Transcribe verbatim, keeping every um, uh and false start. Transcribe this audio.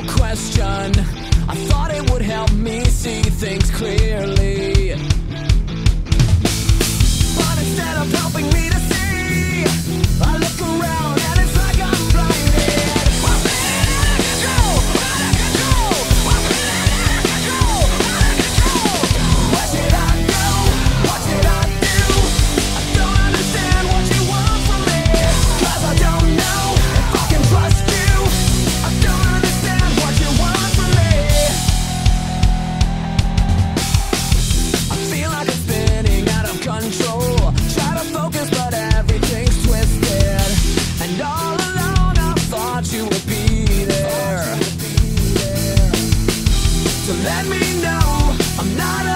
without question. I thought it would help me see things clearly, but instead of helping me to see, I look around and it's like I'm blinded. I'm feeling out of control, out of control. I'm feeling out of control, out of control. What should I do? What should I do? I don't understand what you want from me, 'cause I don't know if I can trust you. I don't understand what you want from me. I feel like I'm spinning out of control. Try to focus but everything's twisted, and all alone I thought you would be there to let me know I'm not